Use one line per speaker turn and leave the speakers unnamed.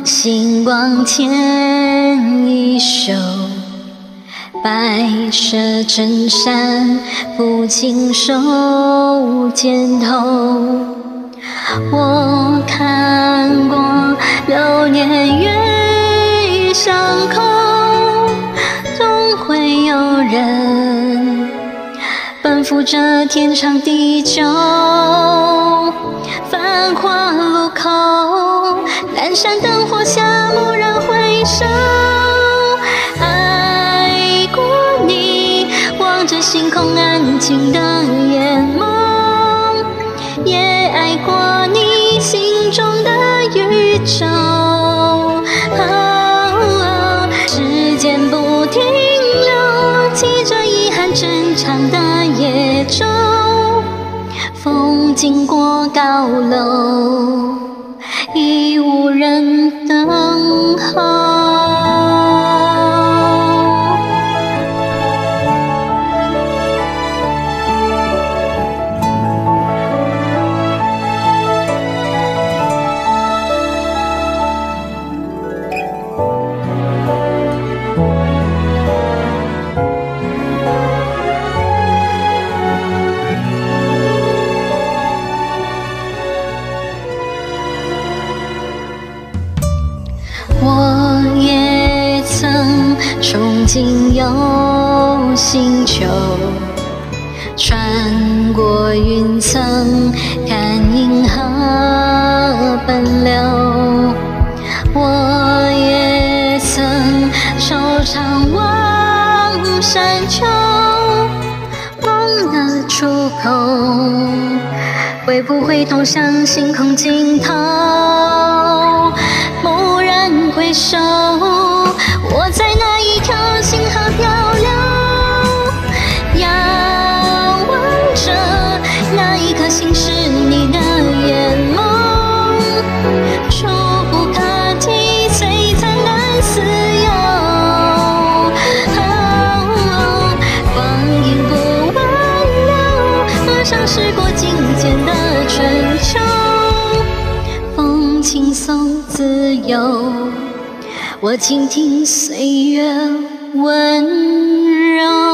星光牵一手，白蛇镇山，抚琴手肩头。我看过流年月与伤口，总会有人奔赴这天长地久。繁华路口，阑珊灯火下，蓦然回首，爱过你，望着星空安静的眼眸，也爱过你心中的宇宙。时间不停留，记着遗憾正常的夜舟，风经过高楼，已无人等候。我也曾憧憬有星球，穿过云层，看银河奔流。我也曾惆怅望山丘，梦的出口会不会通向星空尽头？蓦然回首，我在那一条星河漂流，遥望着那一颗星是你的眼眸，触不可及，璀璨难自由。光阴不挽留，多少时过境迁的春秋，风轻松自由，我倾听岁月温柔。